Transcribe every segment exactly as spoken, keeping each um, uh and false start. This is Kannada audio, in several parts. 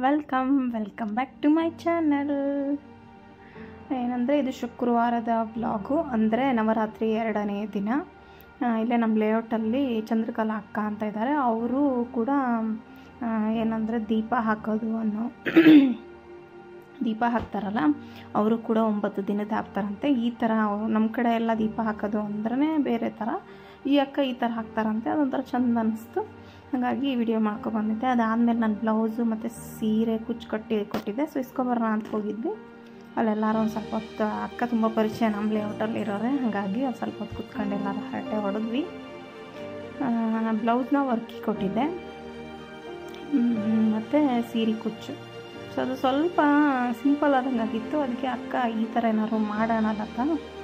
Welcome welcome back to my channel. ಏನಂದರೆ ಇದು ಶುಕ್ರವಾರದ ವ್ಲಾಗು, ಅಂದರೆ ನವರಾತ್ರಿ ಎರಡನೇ ದಿನ. ಇಲ್ಲೇ ನಮ್ಮ ಲೇಔಟಲ್ಲಿ ಚಂದ್ರಕಲಾ ಅಕ್ಕ ಅಂತ ಇದ್ದಾರೆ. ಅವರು ಕೂಡ ಏನಂದರೆ ದೀಪ ಹಾಕೋದು ಅನ್ನೋ ದೀಪ ಹಾಕ್ತಾರಲ್ಲ, ಅವರು ಕೂಡ ಒಂಬತ್ತು ದಿನದ ಹಾಕ್ತಾರಂತೆ. ಈ ಥರ ನಮ್ಮ ಕಡೆ ಎಲ್ಲ ದೀಪ ಹಾಕೋದು ಅಂದ್ರೆ ಬೇರೆ ಥರ, ಈ ಅಕ್ಕ ಈ ಥರ ಹಾಕ್ತಾರಂತೆ. ಅದೊಂಥರ ಚೆಂದ ಅನ್ನಿಸ್ತು, ಹಾಗಾಗಿ ವಿಡಿಯೋ ಮಾಡ್ಕೊಬಂದಿದ್ದೆ. ಅದಾದಮೇಲೆ ನನ್ನ ಬ್ಲೌಸು ಮತ್ತು ಸೀರೆ ಕುಚ್ಚು ಕಟ್ಟಿ ಕೊಟ್ಟಿದ್ದೆ. ಸೊ ಇಸ್ಕೊಬರೋಣ ಅಂತ ಹೋಗಿದ್ವಿ. ಅಲ್ಲೆಲ್ಲರೂ ಒಂದು ಸ್ವಲ್ಪ ಹೊತ್ತು, ಅಕ್ಕ ತುಂಬ ಪರಿಚಯ ನಮ್ಮ ಲೇಔಟಲ್ಲಿ ಇರೋರೆ, ಹಾಗಾಗಿ ಒಂದು ಸ್ವಲ್ಪ ಹೊತ್ತು ಕುತ್ಕೊಂಡು ಎಲ್ಲರೂ ಹರಟೆ ಹೊಡೆದ್ವಿ. ಬ್ಲೌಸ್ನ ವರ್ಕಿಗೆ ಕೊಟ್ಟಿದ್ದೆ ಮತ್ತು ಸೀರೆ ಕುಚ್ಚು. ಸೊ ಅದು ಸ್ವಲ್ಪ ಸಿಂಪಲ್ ಆದಂಗೆ ಆಗಿತ್ತು. ಅದಕ್ಕೆ ಅಕ್ಕ ಈ ಥರ ಏನಾದ್ರು ಮಾಡೋಣಲ್ಲಕ್ಕ,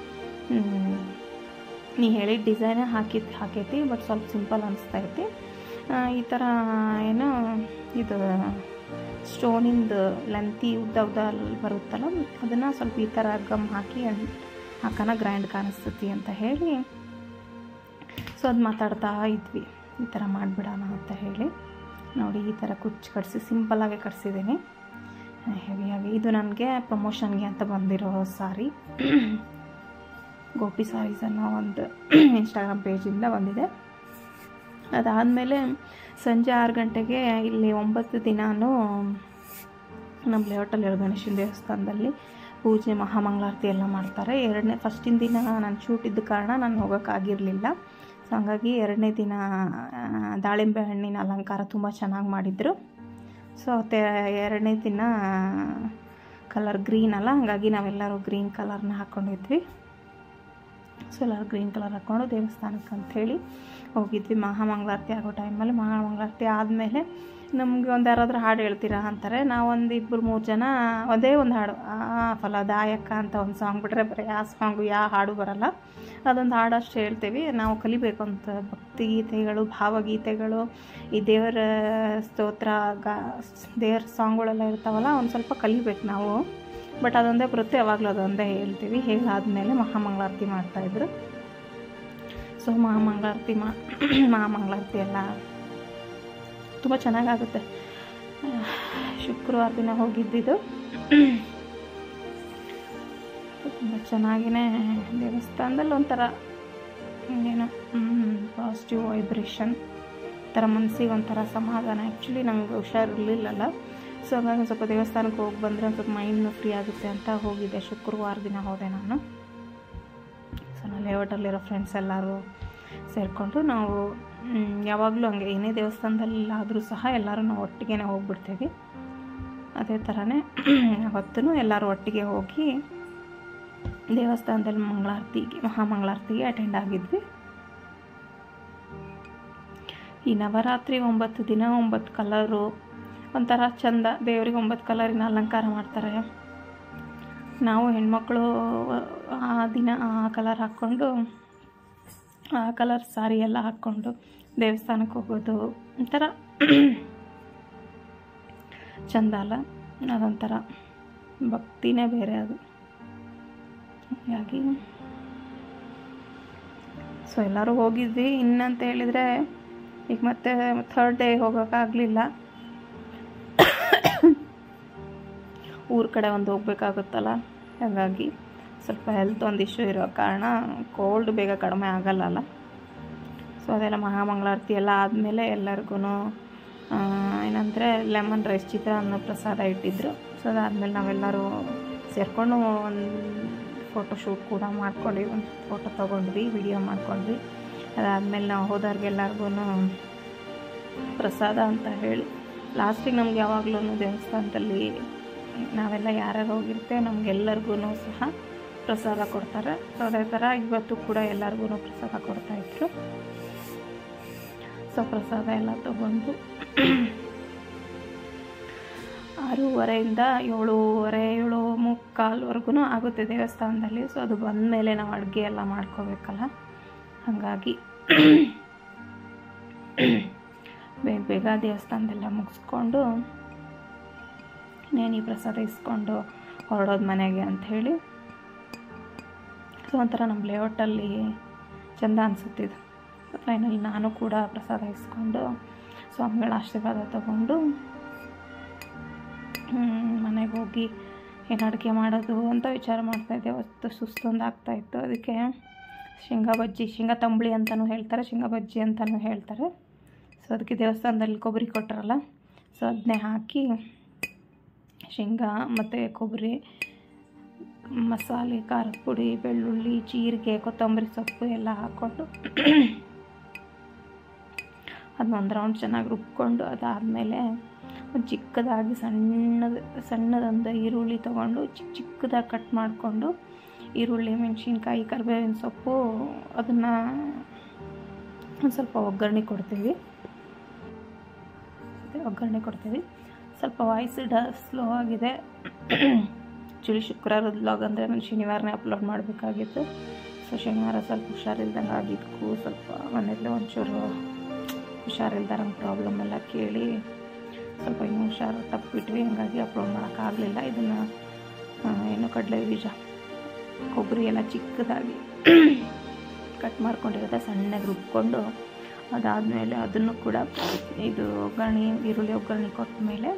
ನೀ ಹೇಳಿದ ಡಿಸೈನೇ ಹಾಕಿತ್ತು ಹಾಕೈತಿ ಬಟ್ ಸ್ವಲ್ಪ ಸಿಂಪಲ್ ಅನಿಸ್ತೈತಿ. ಈ ಥರ ಏನೋ ಇದು ಸ್ಟೋನಿಂದು ಲೆಂತಿ ಉದ್ದ ಉದ್ದ ಬರುತ್ತಲ್ಲ, ಅದನ್ನು ಸ್ವಲ್ಪ ಈ ಥರ ಗಮ್ ಹಾಕಿ ಹಾಕೋಣ, ಗ್ರ್ಯಾಂಡ್ ಕಾಣಿಸ್ತತಿ ಅಂತ ಹೇಳಿ ಸೊ ಅದು ಮಾತಾಡ್ತಾ ಇದ್ವಿ. ಈ ಥರ ಮಾಡಿಬಿಡೋಣ ಅಂತ ಹೇಳಿ ನೋಡಿ, ಈ ಥರ ಕುಚ್ಚು ಕಟ್ಸಿ ಸಿಂಪಲ್ಲಾಗೆ ಕಟ್ಸಿದ್ದೀನಿ. ಹೆವಿಯಾಗಿ ಇದು ನನಗೆ ಪ್ರಮೋಷನ್ಗೆ ಅಂತ ಬಂದಿರೋ ಸಾರಿ, ಗೋಪಿ ಸಾರೀಸ್ ಅನ್ನೋ ಒಂದು ಇನ್ಸ್ಟಾಗ್ರಾಮ್ ಪೇಜಿಂದ ಬಂದಿದೆ. ಅದಾದಮೇಲೆ ಸಂಜೆ ಆರು ಗಂಟೆಗೆ ಇಲ್ಲಿ ಒಂಬತ್ತು ದಿನಾನೂ ನಮ್ಮ ಲೇಔಟಲ್ಲಿ ಗಣೇಶನ ದೇವಸ್ಥಾನದಲ್ಲಿ ಪೂಜೆ ಮಹಾಮಂಗಳಾರತಿ ಎಲ್ಲ ಮಾಡ್ತಾರೆ. ಎರಡನೇ ಫಸ್ಟಿನ ದಿನ ನಾನು ಶೂಟ್ ಇದ್ದ ಕಾರಣ ನಾನು ಹೋಗೋಕ್ಕಾಗಿರಲಿಲ್ಲ. ಸೊ ಹಾಗಾಗಿ ಎರಡನೇ ದಿನ ದಾಳಿಂಬೆ ಹಣ್ಣಿನ ಅಲಂಕಾರ ತುಂಬ ಚೆನ್ನಾಗಿ ಮಾಡಿದರು. ಸೊ ತೆ ಎರಡನೇ ದಿನ ಕಲರ್ ಗ್ರೀನ್ ಅಲ್ಲ, ಹಾಗಾಗಿ ನಾವೆಲ್ಲರೂ ಗ್ರೀನ್ ಕಲರ್ನ ಹಾಕ್ಕೊಂಡಿದ್ವಿ. ಸೊ ಎಲ್ಲರೂ ಗ್ರೀನ್ ಕಲರ್ ಹಾಕ್ಕೊಂಡು ದೇವಸ್ಥಾನಕ್ಕೆ ಅಂಥೇಳಿ ಹೋಗಿದ್ವಿ. ಮಹಾಮಂಗಳಾರತಿ ಆಗೋ ಟೈಮಲ್ಲಿ, ಮಹಾಮಂಗಳಾರತಿ ಆದಮೇಲೆ ನಮಗೆ ಒಂದು ಯಾರಾದರೂ ಹಾಡು ಹೇಳ್ತೀರಾ ಅಂತಾರೆ. ನಾವೊಂದು ಇಬ್ಬರು ಮೂರು ಜನ ಒಂದೇ ಒಂದು ಹಾಡು, ಆ ಫಲದಾಯಕ ಅಂತ ಒಂದು ಸಾಂಗ್ ಬಿಟ್ಟರೆ ಬರೀ ಆ ಸಾಂಗು ಯಾವ ಹಾಡು ಬರೋಲ್ಲ. ಅದೊಂದು ಹಾಡು ಅಷ್ಟು ಹೇಳ್ತೀವಿ. ನಾವು ಕಲಿಬೇಕು ಅಂತ ಭಕ್ತಿಗೀತೆಗಳು, ಭಾವಗೀತೆಗಳು, ಈ ದೇವರ ಸ್ತೋತ್ರ, ಗಾ ದೇವರ ಸಾಂಗ್ಗಳೆಲ್ಲ ಇರ್ತಾವಲ್ಲ, ಒಂದು ಸ್ವಲ್ಪ ಕಲಿಬೇಕು ನಾವು. ಬಟ್ ಅದೊಂದೇ ಬರುತ್ತೆ, ಯಾವಾಗಲೂ ಅದೊಂದೇ ಹೇಳ್ತೀವಿ. ಹೇಗಾದಮೇಲೆ ಮಹಾಮಂಗಳಾರತಿ ಮಾಡ್ತಾಯಿದ್ರು. ಸೊ ಮಹಾಮಂಗಳಾರತಿ ಮಾ ಮಹಾಮಂಗಳಾರತಿ ಎಲ್ಲ ತುಂಬ ಚೆನ್ನಾಗಾಗುತ್ತೆ. ಶುಕ್ರವಾರ ದಿನ ಹೋಗಿದ್ದಿದ್ದು, ತುಂಬ ಚೆನ್ನಾಗಿಯೇ ದೇವಸ್ಥಾನದಲ್ಲಿ ಒಂಥರ ಏನೋ ಪಾಸಿಟಿವ್ ವೈಬ್ರೇಷನ್ ಥರ, ಮನಸ್ಸಿಗೆ ಒಂಥರ ಸಮಾಧಾನ. ಆ್ಯಕ್ಚುಲಿ ನಂಗೆ ಹುಷಾರಿರಲಿಲ್ಲಲ್ಲ, ಸೊ ಹಾಗಾಗಿ ಸ್ವಲ್ಪ ದೇವಸ್ಥಾನಕ್ಕೆ ಹೋಗಿ ಬಂದರೆ ಒಂದು ಸ್ವಲ್ಪ ಮೈಂಡ್ನು ಫ್ರೀ ಆಗುತ್ತೆ ಅಂತ ಹೋಗಿದ್ದೆ. ಶುಕ್ರವಾರ ದಿನ ಹೋದೆ ನಾನು. ಸೊ ನಾನು ಲೇಔಟಲ್ಲಿರೋ ಫ್ರೆಂಡ್ಸ್ ಎಲ್ಲರೂ ಸೇರಿಕೊಂಡು ನಾವು ಯಾವಾಗಲೂ ಹಂಗೆ ಏನೇ ದೇವಸ್ಥಾನದಲ್ಲಾದರೂ ಸಹ ಎಲ್ಲರೂ ನಾವು ಒಟ್ಟಿಗೆ ಹೋಗ್ಬಿಡ್ತೀವಿ. ಅದೇ ಥರನೇ ಹೊತ್ತು ಎಲ್ಲರೂ ಒಟ್ಟಿಗೆ ಹೋಗಿ ದೇವಸ್ಥಾನದಲ್ಲಿ ಮಂಗಳಾರತಿಗೆ ಮಹಾಮಂಗಳಾರತಿಗೆ ಅಟೆಂಡ್ ಆಗಿದ್ವಿ. ಈ ನವರಾತ್ರಿ ಒಂಬತ್ತು ದಿನ ಒಂಬತ್ತು ಕಲರು ಒಂಥರ ಚಂದ, ದೇವರಿಗೆ ಒಂಬತ್ತು ಕಲರಿನ ಅಲಂಕಾರ ಮಾಡ್ತಾರೆ. ನಾವು ಹೆಣ್ಮಕ್ಳು ಆ ದಿನ ಆ ಕಲರ್ ಹಾಕ್ಕೊಂಡು, ಆ ಕಲರ್ ಸಾರಿ ಎಲ್ಲ ಹಾಕ್ಕೊಂಡು ದೇವಸ್ಥಾನಕ್ಕೆ ಹೋಗೋದು ಒಂಥರ ಚಂದ ಅಲ್ಲ, ಅದೊಂಥರ ಭಕ್ತಿನೇ ಬೇರೆ ಅದು. ಹಾಗಾಗಿ ಸೊ ಎಲ್ಲರೂ ಹೋಗಿದ್ವಿ. ಇನ್ನಂತ ಹೇಳಿದರೆ ಈಗ ಮತ್ತೆ ಥರ್ಡ್ ಡೇ ಹೋಗೋಕ್ಕಾಗಲಿಲ್ಲ, ಊರ ಕಡೆ ಒಂದು ಹೋಗ್ಬೇಕಾಗುತ್ತಲ್ಲ, ಹಾಗಾಗಿ ಸ್ವಲ್ಪ ಹೆಲ್ತ್ ಒಂದು ಇಶ್ಯೂ ಇರೋ ಕಾರಣ ಕೋಲ್ಡ್ ಬೇಗ ಕಡಿಮೆ ಆಗಲ್ಲಲ್ಲ. ಸೊ ಅದೆಲ್ಲ ಮಹಾಮಂಗಳಾರತಿ ಎಲ್ಲ ಆದಮೇಲೆ ಎಲ್ಲರಿಗೂ ಏನಂದರೆ ಲೆಮನ್ ರೈಸ್ ಚಿತ್ರಾನ್ನ ಪ್ರಸಾದ ಇಟ್ಟಿದ್ದರು. ಸೊ ಅದಾದಮೇಲೆ ನಾವೆಲ್ಲರೂ ಸೇರಿಕೊಂಡು ಒಂದು ಫೋಟೋಶೂಟ್ ಕೂಡ ಮಾಡ್ಕೊಂಡ್ವಿ, ಒಂದು ಫೋಟೋ ತೊಗೊಂಡ್ವಿ, ವಿಡಿಯೋ ಮಾಡ್ಕೊಂಡ್ವಿ. ಅದಾದಮೇಲೆ ನಾವು ಹೋದವ್ರಿಗೆಲ್ಲರಿಗೂ ಪ್ರಸಾದ ಅಂತ ಹೇಳಿ ಲಾಸ್ಟಿಗೆ ನಮ್ಗೆ ಯಾವಾಗಲೂ ದೇವಸ್ಥಾನದಲ್ಲಿ ನಾವೆಲ್ಲ ಯಾರ್ಯಾರು ಹೋಗಿರ್ತೇವೆ ನಮಗೆಲ್ಲರಿಗೂ ಸಹ ಪ್ರಸಾದ ಕೊಡ್ತಾರೆ. ಸೊ ಅದೇ ಥರ ಇವತ್ತು ಕೂಡ ಎಲ್ಲರಿಗೂ ಪ್ರಸಾದ ಕೊಡ್ತಾಯಿದ್ರು. ಸೊ ಪ್ರಸಾದ ಎಲ್ಲ ತೊಗೊಂಡು ಆರೂವರೆಯಿಂದ ಏಳೂವರೆ ಏಳು ಮುಕ್ಕಾಲ್ವರೆಗೂ ಆಗುತ್ತೆ ದೇವಸ್ಥಾನದಲ್ಲಿ. ಸೊ ಅದು ಬಂದಮೇಲೆ ನಾವು ಅಡುಗೆ ಎಲ್ಲ ಮಾಡ್ಕೋಬೇಕಲ್ಲ, ಹಾಗಾಗಿ ಬೇಗ ಬೇಗ ದೇವಸ್ಥಾನದೆಲ್ಲ ಮುಗಿಸ್ಕೊಂಡು ನೇನಿ ಪ್ರಸಾದ ಇಸ್ಕೊಂಡು ಹೊರಡೋದು ಮನೆಗೆ ಅಂಥೇಳಿ. ಸೊ ಒಂಥರ ನಮ್ಮ ಲೇಔಟಲ್ಲಿ ಚೆಂದ ಅನಿಸುತ್ತಿದ್ದು. ಫೈನಲಿ ನಾನು ಕೂಡ ಪ್ರಸಾದ ಇಸ್ಕೊಂಡು ಸ್ವಾಮಿಗಳ ಆಶೀರ್ವಾದ ತಗೊಂಡು ಮನೆಗೆ ಹೋಗಿ ಏನು ಅಡುಗೆ ಮಾಡೋದು ಅಂತ ವಿಚಾರ ಮಾಡ್ತಾಯಿದ್ದೆ. ಹೊತ್ತು ಸುಸ್ತೊಂದು ಆಗ್ತಾಯಿತ್ತು. ಅದಕ್ಕೆ ಶೇಂಗಾ ಬಜ್ಜಿ, ಶೇಂಗಾ ತಂಬಳಿ ಅಂತಲೂ ಹೇಳ್ತಾರೆ, ಶೇಂಗಾ ಬಜ್ಜಿ ಅಂತಲೂ ಹೇಳ್ತಾರೆ. ಸೊ ಅದಕ್ಕೆ ದೇವಸ್ಥಾನದಲ್ಲಿ ಕೊಬ್ಬರಿ ಕೊಟ್ಟರಲ್ಲ, ಸೊ ಅದನ್ನೇ ಹಾಕಿ ಶೇಂಗಾ ಮತ್ತು ಕೊಬ್ಬರಿ, ಮಸಾಲೆ, ಖಾರದ ಪುಡಿ, ಬೆಳ್ಳುಳ್ಳಿ, ಜೀರಿಗೆ, ಕೊತ್ತಂಬರಿ ಸೊಪ್ಪು ಎಲ್ಲ ಹಾಕ್ಕೊಂಡು ಅದನ್ನೊಂದು ರೌಂಡ್ ಚೆನ್ನಾಗಿ ರುಬ್ಕೊಂಡು, ಅದಾದಮೇಲೆ ಒಂದು ಚಿಕ್ಕದಾಗಿ ಸಣ್ಣದು ಸಣ್ಣದೊಂದು ಈರುಳ್ಳಿ ತೊಗೊಂಡು ಚಿಕ್ಕ ಚಿಕ್ಕದಾಗಿ ಕಟ್ ಮಾಡಿಕೊಂಡು, ಈರುಳ್ಳಿ, ಮೆಣಸಿನ್ಕಾಯಿ, ಕರಿಬೇವಿನ ಸೊಪ್ಪು ಅದನ್ನು ಒಂದು ಸ್ವಲ್ಪ ಒಗ್ಗರಣೆ ಕೊಡ್ತೀವಿ ಒಗ್ಗರಣೆ ಕೊಡ್ತೀವಿ ಸ್ವಲ್ಪ ವಾಯ್ಸ್ ಡ ಸ್ಲೋ ಆಗಿದೆ. ಆ್ಯಕ್ಚುಲಿ ಶುಕ್ರವಾರದ ವ್ಲಾಗ್ ಅಂದರೆ ನಾನು ಶನಿವಾರನೇ ಅಪ್ಲೋಡ್ ಮಾಡಬೇಕಾಗಿತ್ತು. ಸೊ ಶನಿವಾರ ಸ್ವಲ್ಪ ಹುಷಾರಿಲ್ದಂಗೆ ಆಗಿದ್ದಕ್ಕೂ ಸ್ವಲ್ಪ ಮನೆಯಲ್ಲೇ ಒಂಚೂರು ಹುಷಾರಿಲ್ದಾರಂಗೆ ಪ್ರಾಬ್ಲಮ್ ಎಲ್ಲ ಕೇಳಿ ಸ್ವಲ್ಪ ಇನ್ನೂ ಹುಷಾರು ತಪ್ಪಿಬಿಟ್ವಿ. ಹಂಗಾಗಿ ಅಪ್ಲೋಡ್ ಮಾಡೋಕ್ಕಾಗಲಿಲ್ಲ. ಇದನ್ನು ಏನು ಕಡಲೆ ಬೀಜ, ಕೊಬ್ಬರಿ ಎಲ್ಲ ಚಿಕ್ಕದಾಗಿ ಕಟ್ ಮಾಡ್ಕೊಂಡಿರುತ್ತೆ, ಸಣ್ಣಗೆ ರುಬ್ಕೊಂಡು ಅದಾದಮೇಲೆ ಅದನ್ನು ಕೂಡ ಇದು ಒಗ್ಗರಣೆ, ಈರುಳ್ಳಿ ಒಗ್ಗರಣೆ ಕೊಟ್ಟ ಮೇಲೆ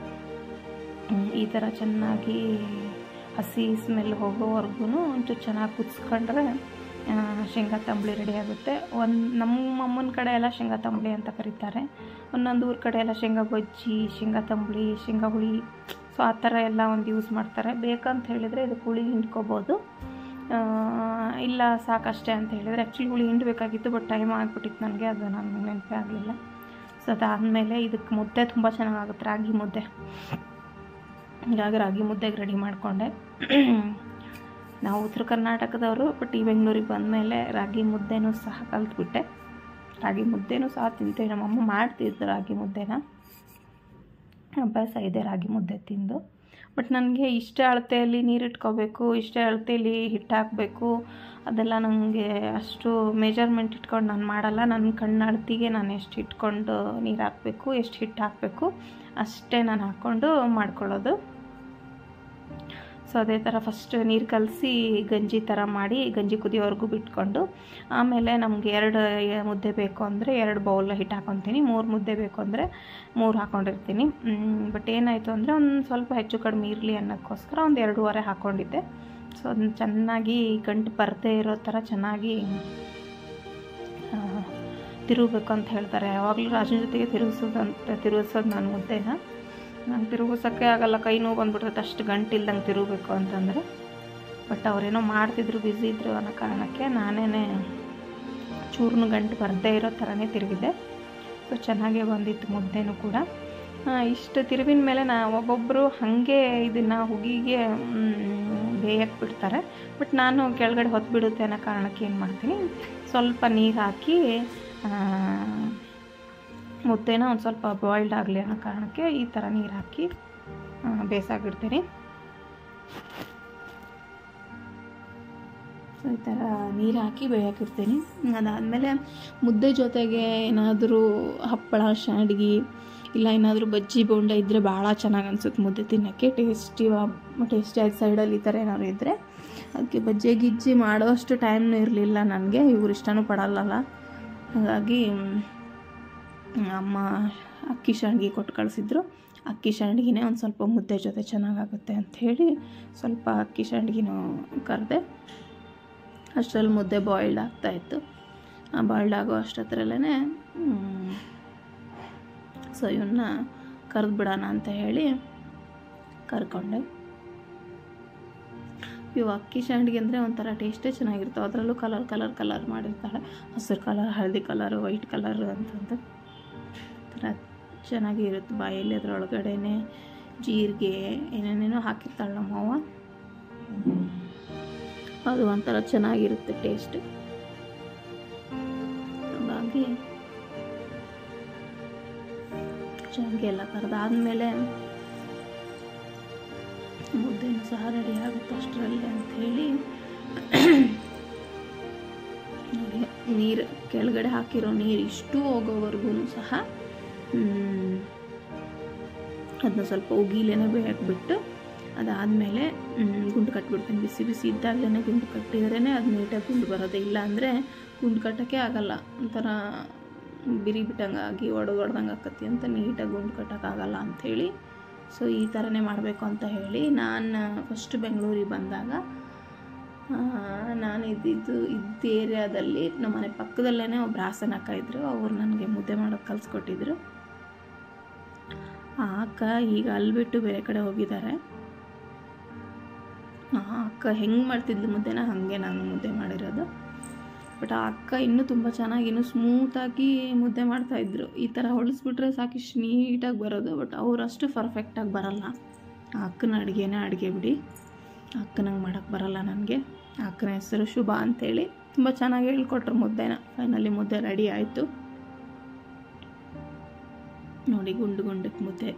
ಈ ಥರ ಚೆನ್ನಾಗಿ ಹಸಿ ಸ್ಮೆಲ್ ಹೋಗೋವರೆಗೂ ಒಂಚೂರು ಚೆನ್ನಾಗಿ ಕುದಿಸ್ಕೊಂಡ್ರೆ ಶೇಂಗಾ ತಂಬಳಿ ರೆಡಿ ಆಗುತ್ತೆ. ಒಂದು ನಮ್ಮ ಅಮ್ಮನ ಕಡೆ ಎಲ್ಲ ಶೇಂಗಾ ತಂಬಳಿ ಅಂತ ಕರೀತಾರೆ, ಒಂದೊಂದು ಊರ ಕಡೆ ಎಲ್ಲ ಶೇಂಗಾ ಬಜ್ಜಿ, ಶೇಂಗಾ ತಂಬಳಿ, ಶೇಂಗಾ ಹುಳಿ, ಸೊ ಆ ಥರ ಎಲ್ಲ ಒಂದು ಯೂಸ್ ಮಾಡ್ತಾರೆ. ಬೇಕಂತ ಹೇಳಿದರೆ ಇದಕ್ಕೆ ಹುಳಿ ಹಿಂಡ್ಕೋಬೋದು, ಇಲ್ಲ ಸಾಕಷ್ಟೇ ಅಂತ ಹೇಳಿದರೆ. ಆ್ಯಕ್ಚುಲಿ ಹುಳಿ ಹಿಂಡಬೇಕಾಗಿತ್ತು, ಬಟ್ ಟೈಮ್ ಆಗಿಬಿಟ್ಟಿತ್ತು ನನಗೆ, ಅದು ನನಗೆ ನೆನಪೇ ಆಗಲಿಲ್ಲ. ಸೊ ಅದಾದಮೇಲೆ ಇದಕ್ಕೆ ಮುದ್ದೆ ತುಂಬ ಚೆನ್ನಾಗಾಗುತ್ತೆ, ರಾಗಿ ಮುದ್ದೆ. ಹೀಗಾಗಿ ರಾಗಿ ಮುದ್ದೆಗೆ ರೆಡಿ ಮಾಡಿಕೊಂಡೆ. ನಾವು ಉತ್ತರ ಕರ್ನಾಟಕದವರು, ಬಟ್ ಈ ಬೆಂಗಳೂರಿಗೆ ಬಂದಮೇಲೆ ರಾಗಿ ಮುದ್ದೆನೂ ಸಹ ಕಲ್ತ್ಬಿಟ್ಟೆ. ರಾಗಿ ಮುದ್ದೆನೂ ಸಹ ತಿಂತೇವೆ, ನಮ್ಮಮ್ಮ ಮಾಡ್ತಿದ್ರು ರಾಗಿ ಮುದ್ದೆನ, ಅಭ್ಯಾಸ ಇದೆ ರಾಗಿ ಮುದ್ದೆ ತಿಂದು. ಬಟ್ ನನಗೆ ಇಷ್ಟ ಅಳತೆಯಲ್ಲಿ ನೀರು ಇಟ್ಕೋಬೇಕು, ಇಷ್ಟ ಅಳತೆಯಲ್ಲಿ ಹಿಟ್ಟು ಹಾಕಬೇಕು, ಅದೆಲ್ಲ ನನಗೆ ಅಷ್ಟು ಮೆಜರ್ಮೆಂಟ್ ಇಟ್ಕೊಂಡು ನಾನು ಮಾಡಲ್ಲ. ನನ್ನ ಕಣ್ಣು ಅಳತೆಗೆ ನಾನು ಎಷ್ಟು ಇಟ್ಕೊಂಡು ನೀರು ಹಾಕಬೇಕು, ಎಷ್ಟು ಹಿಟ್ಟು ಹಾಕಬೇಕು ಅಷ್ಟೇ ನಾನು ಹಾಕ್ಕೊಂಡು ಮಾಡ್ಕೊಳ್ಳೋದು. ಸೊ ಅದೇ ಥರ ಫಸ್ಟ್ ನೀರು ಕಲಸಿ ಗಂಜಿ ಥರ ಮಾಡಿ ಗಂಜಿ ಕುದಿಯೋವರೆಗೂ ಬಿಟ್ಕೊಂಡು, ಆಮೇಲೆ ನಮಗೆ ಎರಡು ಮುದ್ದೆ ಬೇಕು ಅಂದರೆ ಎರಡು ಬೌಲ್ ಹಿಟ್ಟು ಹಾಕ್ಕೊತೀನಿ, ಮೂರು ಮುದ್ದೆ ಬೇಕು ಅಂದರೆ ಮೂರು ಹಾಕ್ಕೊಂಡಿರ್ತೀನಿ. ಬಟ್ ಏನಾಯಿತು ಅಂದರೆ ಒಂದು ಸ್ವಲ್ಪ ಹೆಚ್ಚು ಕಡಿಮೆ ಇರಲಿ ಅನ್ನೋಕ್ಕೋಸ್ಕರ ಒಂದು ಎರಡೂವರೆ ಹಾಕ್ಕೊಂಡಿದ್ದೆ. ಸೊ ಅದನ್ನ ಚೆನ್ನಾಗಿ ಗಂಟು ಬರದೇ ಇರೋ ಥರ ಚೆನ್ನಾಗಿ ತಿರುಗಬೇಕು ಅಂತ ಹೇಳ್ತಾರೆ. ಯಾವಾಗಲೂ ರಾಜನ ಜೊತೆಗೆ ತಿರುಗಿಸೋದಂತ ತಿರುಗಿಸೋದು ನಾನು ಮುದ್ದೆನ, ನಾನು ತಿರುಗಿಸೋಕ್ಕೆ ಆಗಲ್ಲ, ಕೈ ನೋವು ಬಂದುಬಿಡ್ತೈತೆ ಅಷ್ಟು ಗಂಟು ಇಲ್ದಂಗೆ ತಿರುಗಬೇಕು ಅಂತಂದರೆ. ಬಟ್ ಅವರೇನೋ ಮಾಡ್ತಿದ್ರು, ಬ್ಯುಸಿ ಇದ್ದರು ಅನ್ನೋ ಕಾರಣಕ್ಕೆ ನಾನೇ ಚೂರ್ನು ಗಂಟು ಬರದೇ ಇರೋ ಥರನೇ ತಿರುಗಿದ್ದೆ. ಸೊ ಚೆನ್ನಾಗೇ ಬಂದಿತ್ತು ಮುದ್ದೆನೂ ಕೂಡ. ಇಷ್ಟು ತಿರುವಿನ ಮೇಲೆ ನಾ ಒಬ್ಬೊಬ್ಬರು ಹಾಗೆ ಇದನ್ನು ಹುಗಿಗೆ ಬೇಯಕ್ಕೆ ಬಿಡ್ತಾರೆ, ಬಟ್ ನಾನು ಕೆಳಗಡೆ ಹೊತ್ತು ಬಿಡುತ್ತೆ ಅನ್ನೋ ಕಾರಣಕ್ಕೆ ಏನು ಮಾಡ್ತೀನಿ, ಸ್ವಲ್ಪ ನೀರು ಹಾಕಿ ಮುದ್ದೆನ ಒಂದು ಸ್ವಲ್ಪ ಬಾಯ್ಲ್ಡ್ ಆಗಲಿ ಅನ್ನೋ ಕಾರಣಕ್ಕೆ ಈ ಥರ ನೀರು ಹಾಕಿ ಬೇಯಿಸಾಕಿಡ್ತೀನಿ. ಸೊ ಈ ಥರ ನೀರು ಹಾಕಿ ಬೇಯಕ್ಕಿಡ್ತೀನಿ. ಅದಾದಮೇಲೆ ಮುದ್ದೆ ಜೊತೆಗೆ ಏನಾದರೂ ಹಪ್ಪಳ, ಶಾಂಡ್ಗಿ, ಇಲ್ಲ ಏನಾದರೂ ಬಜ್ಜಿ ಬೋಂಡ ಇದ್ದರೆ ಭಾಳ ಚೆನ್ನಾಗಿ ಅನಿಸುತ್ತೆ ಮುದ್ದೆ ತಿನ್ನೋಕ್ಕೆ, ಟೇಸ್ಟಿ ಟೇಸ್ಟಿಯಾಗಿ ಸೈಡಲ್ಲಿ ಈ ಥರ ಏನಾದ್ರು ಇದ್ದರೆ. ಅದಕ್ಕೆ ಬಜ್ಜಿ ಗಿಜ್ಜಿ ಮಾಡೋಷ್ಟು ಟೈಮ್ನೂ ಇರಲಿಲ್ಲ ನನಗೆ, ಇವ್ರು ಇಷ್ಟನೂ ಪಡಲ್ಲಲ್ಲ. ಹಾಗಾಗಿ ಅಮ್ಮ ಅಕ್ಕಿ ಶಾಂಡ್ಗಿ ಕೊಟ್ಟು ಕಳಿಸಿದ್ರು. ಅಕ್ಕಿ ಶಾಂಡ್ಗಿನೇ ಒಂದು ಸ್ವಲ್ಪ ಮುದ್ದೆ ಜೊತೆ ಚೆನ್ನಾಗಾಗುತ್ತೆ ಅಂಥೇಳಿ ಸ್ವಲ್ಪ ಅಕ್ಕಿ ಶಾಂಡ್ಗಿನೂ ಕರೆದೆ. ಅಷ್ಟರಲ್ಲಿ ಮುದ್ದೆ ಬಾಯ್ಲ್ಡ್ ಆಗ್ತಾಯಿತ್ತು. ಆ ಬಾಯ್ಲ್ಡ್ ಆಗೋ ಅಷ್ಟತ್ರಲ್ಲೇ ಸೊ ಇವನ್ನ ಕರೆದು ಬಿಡೋಣ ಅಂತ ಹೇಳಿ ಕರ್ಕೊಂಡೆ. ಇವು ಅಕ್ಕಿ ಶಾಂಡ್ಗಿ ಅಂದರೆ ಒಂಥರ ಟೇಸ್ಟೇ ಚೆನ್ನಾಗಿರ್ತವೆ. ಅದರಲ್ಲೂ ಕಲರ್ ಕಲರ್ ಕಲರ್ ಮಾಡಿರ್ತಾಳೆ, ಹಸಿರು ಕಲರ್, ಹಳದಿ ಕಲರು, ವೈಟ್ ಕಲರು ಅಂತಂದು ಥರ ಚೆನ್ನಾಗಿರುತ್ತೆ ಬಾಯಲ್ಲಿ. ಅದರೊಳಗಡೆನೆ ಜೀರಿಗೆ ಏನೇನೇನೋ ಹಾಕಿರ್ತಾಳೆ ನಮ್ಮವ್ವ, ಅದು ಒಂಥರ ಚೆನ್ನಾಗಿರುತ್ತೆ ಟೇಸ್ಟ್. ಹಾಗಾಗಿ ಶಾಂಡ್ಗಿ ಎಲ್ಲ ಕರೆದಾದ್ಮೇಲೆ ಮುದ್ದೆನೂ ಸಹ ರೆಡಿ ಆಗುತ್ತೆ ಅಷ್ಟರಲ್ಲಿ ಅಂಥೇಳಿ ನೀರು ಕೆಳಗಡೆ ಹಾಕಿರೋ ನೀರು ಇಷ್ಟು ಹೋಗೋವರೆಗೂ ಸಹ ಅದನ್ನ ಸ್ವಲ್ಪ ಉಗಿಲೇನೆ ಬೇಯಕ್ಕೆ ಬಿಟ್ಟು ಅದಾದಮೇಲೆ ಗುಂಡು ಕಟ್ಬಿಡ್ತೀನಿ. ಬಿಸಿ ಬಿಸಿ ಇದ್ದಾಗಲೇ ಗುಂಡು ಕಟ್ಟಿದ್ರೇ ಅದು ನೀಟಾಗಿ ಗುಂಡು ಬರೋದೇ, ಇಲ್ಲ ಅಂದರೆ ಗುಂಡು ಕಟ್ಟೋಕ್ಕೆ ಆಗೋಲ್ಲ, ಒಂಥರ ಬಿರಿ ಬಿಟ್ಟಂಗೆ ಆಗಿ ಒಡೆದು ಒಡ್ದಂಗೆ ಆಕತಿ ಅಂತ ನೀಟಾಗಿ ಗುಂಡು ಕಟ್ಟೋಕ್ಕಾಗಲ್ಲ ಅಂಥೇಳಿ ಸೊ ಈ ಥರನೇ ಮಾಡಬೇಕು ಅಂತ ಹೇಳಿ ನಾನು ಫಸ್ಟ್ ಬೆಂಗಳೂರಿಗೆ ಬಂದಾಗ ನಾನು ಇದ್ದಿದ್ದು ಇದ್ದ ಏರಿಯಾದಲ್ಲಿ ನಮ್ಮ ಮನೆ ಪಕ್ಕದಲ್ಲೇ ಒಬ್ರು ಹಾಸನ ಅಕ್ಕ ಇದ್ದರು. ಅವ್ರು ನನಗೆ ಮುದ್ದೆ ಮಾಡೋಕ್ಕೆ ಕಲಿಸ್ಕೊಟ್ಟಿದ್ರು. ಆ ಅಕ್ಕ ಈಗ ಅಲ್ಲಿ ಬಿಟ್ಟು ಬೇರೆ ಕಡೆ ಹೋಗಿದ್ದಾರೆ. ಆ ಅಕ್ಕ ಹೆಂಗೆ ಮಾಡ್ತಿದ್ಲು ಮುದ್ದೆನ ಹಾಗೆ ನಾನು ಮುದ್ದೆ ಮಾಡಿರೋದು. ಬಟ್ ಆ ಅಕ್ಕ ಇನ್ನೂ ತುಂಬ ಚೆನ್ನಾಗಿ ಇನ್ನೂ ಸ್ಮೂತಾಗಿ ಮುದ್ದೆ ಮಾಡ್ತಾಯಿದ್ರು. ಈ ಥರ ಹೊಳಿಸ್ಬಿಟ್ರೆ ಸಾಕಿಷ್ಟು ನೀಟಾಗಿ ಬರೋದು. ಬಟ್ ಅವ್ರು ಅಷ್ಟು ಪರ್ಫೆಕ್ಟಾಗಿ ಬರೋಲ್ಲ. ಆ ಅಕ್ಕನ ಅಡುಗೆನೇ ಅಡುಗೆ ಬಿಡಿ, ಅಕ್ಕನಂಗೆ ಮಾಡೋಕ್ಕೆ ಬರೋಲ್ಲ ನನಗೆ. ಆ ಅಕ್ಕನ ಹೆಸರು ಶುಭ ಅಂಥೇಳಿ ತುಂಬ ಚೆನ್ನಾಗಿ ಹೇಳ್ಕೊಟ್ರು ಮುದ್ದೆನ. ಫೈನಲಿ ಮುದ್ದೆ ರೆಡಿ ಆಯಿತು ನೋಡಿ. ಗುಂಡು ಗುಂಡಕ್ಕೆ ಮುದ್ದೆ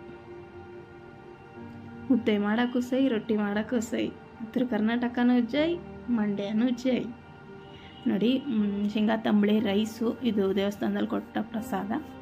ಮುದ್ದೆ ಮಾಡೋಕ್ಕೂ ಸೈ, ರೊಟ್ಟಿ ಮಾಡೋಕ್ಕೂ ಸೈ. ಉತ್ತರ ಕರ್ನಾಟಕನೂ ಜೈ, ಮಂಡ್ಯನೂ ಜೈ. ನೋಡಿ ಶೇಂಗಾ ತಂಬಳಿ ರೈಸು, ಇದು ದೇವಸ್ಥಾನದಲ್ಲಿ ಕೊಟ್ಟ ಪ್ರಸಾದ.